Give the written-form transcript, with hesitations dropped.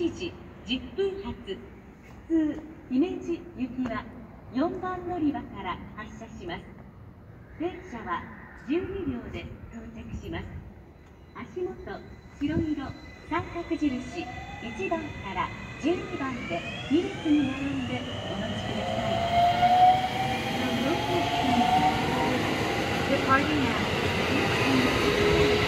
時10分発普通姫路行きは4番乗り場から発車します。電車は12秒で到着します。足元白色三角印1番から12番で2列に並んでお待ちください。Departing now.